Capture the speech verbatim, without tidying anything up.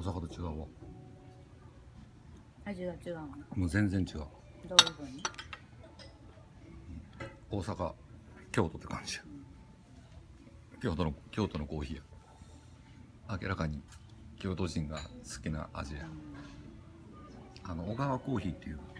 阪と違うわ。 味が違うの？ もう全然違う。 どういうふうに？ 大阪、京都って感じや。京都の京都のコーヒーや。明らかに京都人が好きな味や。あの小川コーヒーっていう